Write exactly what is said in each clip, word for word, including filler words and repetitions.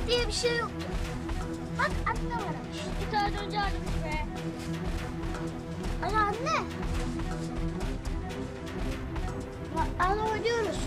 diye bir şey yok. Bak anne varmış. Bir tane önce aradık be. Alo anne. Alo oynuyoruz.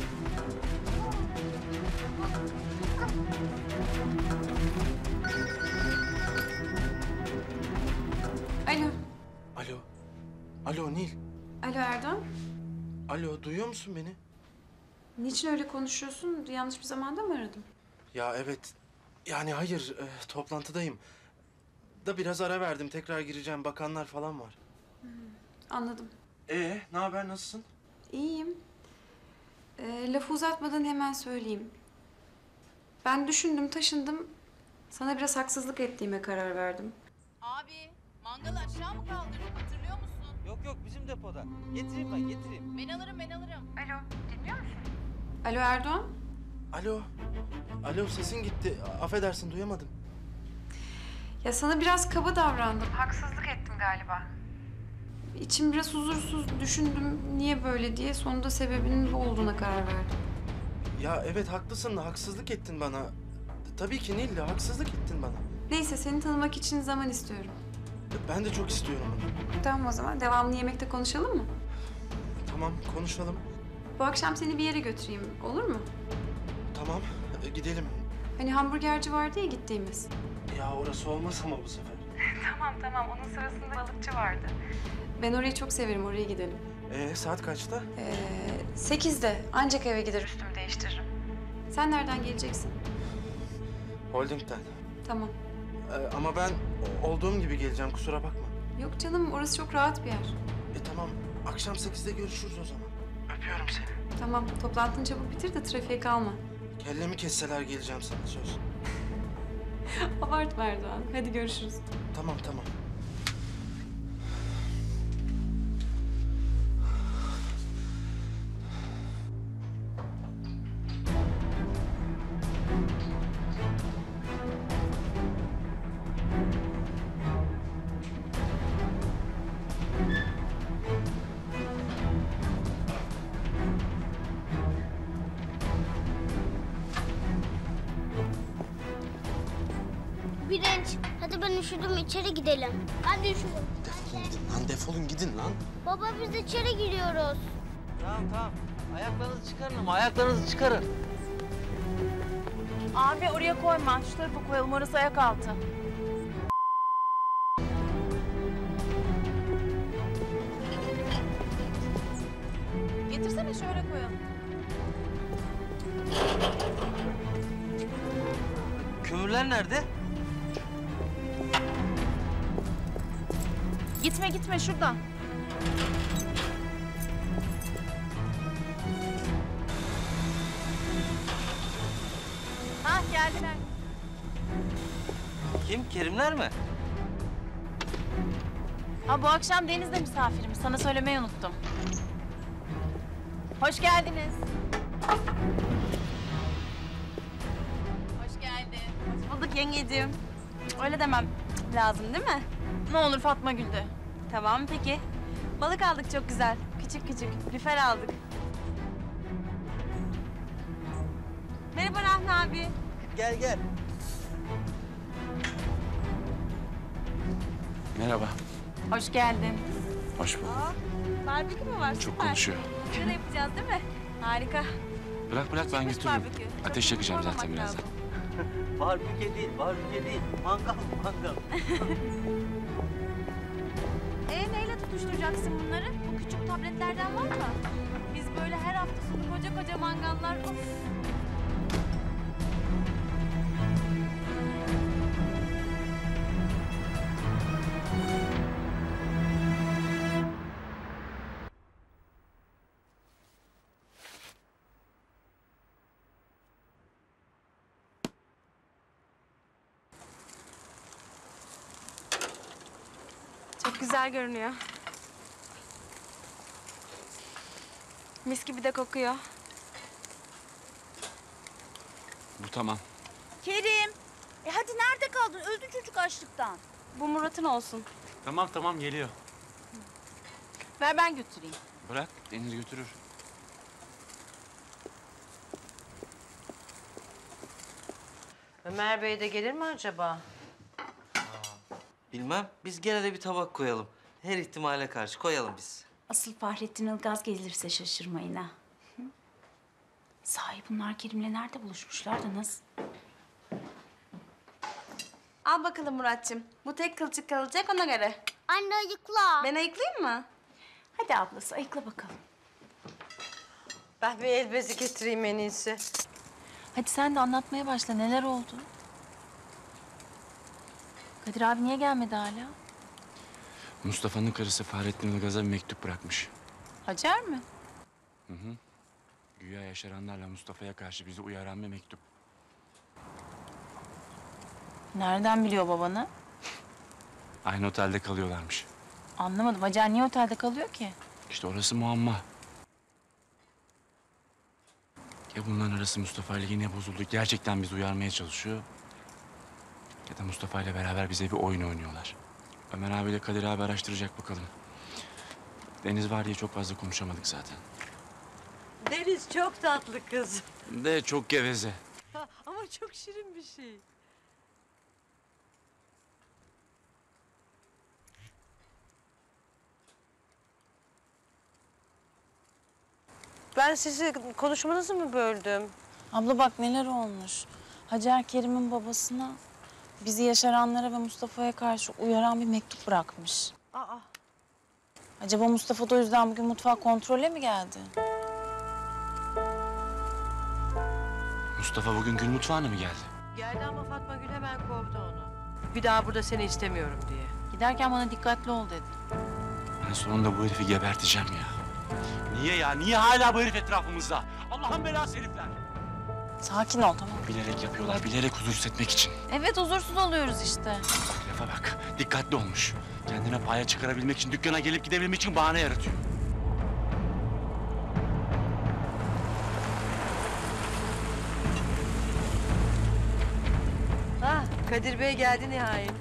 Alo. Alo. Alo Nil. Alo Erdoğan. Alo, duyuyor musun beni? Niçin öyle konuşuyorsun? Yanlış bir zamanda mı aradım? Ya evet. Yani hayır, e, toplantıdayım. Da biraz ara verdim. Tekrar gireceğim. Bakanlar falan var. Anladım. Ee, ne haber? Nasılsın? İyiyim. Ee, lafı uzatmadan hemen söyleyeyim. Ben düşündüm, taşındım. Sana biraz haksızlık ettiğime karar verdim. Abi, mangalı aşağı mı kaldırdın? Hatırlıyor musun? Yok yok bizim depoda. Getireyim ben getireyim. Ben alırım, ben alırım. Alo, dinliyor musun? Alo Erdoğan. Alo. Alo, sesin gitti. A- Affedersin, duyamadım. Ya sana biraz kaba davrandım. Haksızlık ettim galiba. İçim biraz huzursuz, düşündüm niye böyle diye. Sonunda sebebinin bu olduğuna karar verdim. Ya evet, haklısın. Haksızlık ettin bana. Tabii ki Nil, haksızlık ettin bana. Neyse, seni tanımak için zaman istiyorum. Ben de çok istiyorum bunu. Tamam o zaman, devamlı yemekte konuşalım mı? Tamam, konuşalım. Bu akşam seni bir yere götüreyim, olur mu? Tamam, e, gidelim. Hani hamburgerci vardı ya gittiğimiz. Ya orası olmaz ama bu sefer. Tamam tamam, onun sırasında balıkçı vardı. Ben orayı çok severim, oraya gidelim. Ee, saat kaçta? Ee, sekizde, ancak eve gider üstümü değiştiririm. Sen nereden geleceksin? Holding'den. Tamam. Ee, ama ben olduğum gibi geleceğim, kusura bakma. Yok canım, orası çok rahat bir yer. E tamam, akşam sekizde görüşürüz o zaman. Öpüyorum seni. Tamam, toplantını çabuk bitir de trafiğe kalma. Kellemi kesseler geleceğim sana, söz. Abartma Erdoğan, hadi görüşürüz. Tamam, tamam. Birinç, hadi ben üşüdüm içeri gidelim. Ben de üşüdüm. Defolun gidin lan, defolun gidin lan. Baba biz içeri giriyoruz. Tamam tamam. Ayaklarınızı çıkarın ama ayaklarınızı çıkarın. Abi oraya koyma, şu tarafa koyalım, orası ayak altı. Getirsene şöyle koyalım. Kömürler nerede? Gitme gitme, şuradan. Hah, geldiler. Kim? Kerimler mi? Ha, bu akşam Deniz'de misafirim. Sana söylemeyi unuttum. Hoş geldiniz. Hoş geldin. Hoş bulduk yengeciğim. Öyle demem lazım değil mi? Ne olur Fatma güldü. Tamam peki. Balık aldık çok güzel. Küçük küçük. Lüfer aldık. Merhaba Rahmi abi. Gel gel. Merhaba. Hoş geldin. Hoş bulduk. Aa, barbekü mü var? Çok Süper. konuşuyor. Şöyle yapacağız değil mi? Harika. Bırak bırak ben Çıkmış götürürüm. barbekü. Ateş Çok yakacağım korkmamak zaten birazdan. lazım. Barbekü değil, barbekü değil. Mangal, mangal. Ee neyle tutuşturacaksın bunları? Bu küçük tabletlerden var mı? Biz böyle her hafta sonu koca koca mangallar. Of. Çok güzel görünüyor. Mis gibi de kokuyor. Bu tamam. Kerim, e hadi nerede kaldın? Öldü çocuk açlıktan. Bu Murat'ın olsun. Tamam tamam geliyor. Ver ben götüreyim. Bırak Deniz götürür. Ömer Bey de gelir mi acaba? Bilmem. Biz gene de bir tabak koyalım. Her ihtimale karşı koyalım biz. Asıl Fahrettin Ilgaz gelirse şaşırmayın ha. Hı? Sahi bunlar Kerim'le nerede buluşmuşlar da nasıl? Al bakalım Muratçım. Bu tek kılçık kalacak ona göre. Anne ayıkla. Ben ayıklayayım mı? Hadi ablası ayıkla bakalım. Ben bir el bezi getireyim en iyisi. Hadi sen de anlatmaya başla. Neler oldu? Kadir abi niye gelmedi hala? Mustafa'nın karısı Fahrettin Ilgaz'a bir mektup bırakmış. Hacer mi? Hı hı. Güya yaşaranlarla Mustafa'ya karşı bizi uyaran bir mektup. Nereden biliyor babanı? Aynı otelde kalıyorlarmış. Anlamadım. Hacer niye otelde kalıyor ki? İşte orası muamma. Ya bunların arası Mustafa ile yine bozuldu. Gerçekten bizi uyarmaya çalışıyor. Ya da Mustafa ile beraber bize bir oyun oynuyorlar. Ömer abiyle Kadir abi araştıracak bakalım. Deniz var diye çok fazla konuşamadık zaten. Deniz çok tatlı kız. De çok geveze. Ama çok şirin bir şey. Ben sizi konuşmanızı mı böldüm? Abla bak neler olmuş. Hacer Kerim'in babasına bizi yaşaranlara ve Mustafa'ya karşı uyaran bir mektup bırakmış. Aa, Acaba Mustafa da o yüzden bugün mutfağa kontrole mi geldi? Mustafa bugün Gül mutfağına mı geldi? geldi ama Fatma Gül hemen kovdu onu. Bir daha burada seni istemiyorum diye. Giderken bana dikkatli ol dedi. Ben sonunda bu herifi geberteceğim ya. Niye ya? Niye hala bu herif etrafımızda? Allah'ın belası herifler. Sakin ol tamam. Bilerek yapıyorlar, bilerek huzursuz etmek için. Evet huzursuz oluyoruz işte. Lafa bak, dikkatli olmuş. Kendine paya çıkarabilmek için, dükkana gelip gidebilmek için bahane yaratıyor. Ah, Kadir Bey geldi nihayet.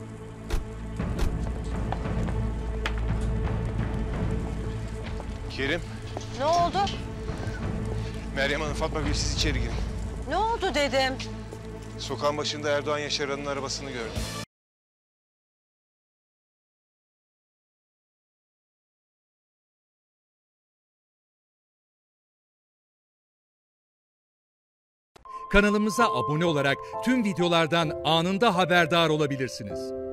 Kerim, Ne oldu? Meryem Hanım, Fatma Gül siz içeri girin. Ne oldu dedim. Sokağın başında Erdoğan Yaşaran'ın arabasını gördüm. Kanalımıza abone olarak tüm videolardan anında haberdar olabilirsiniz.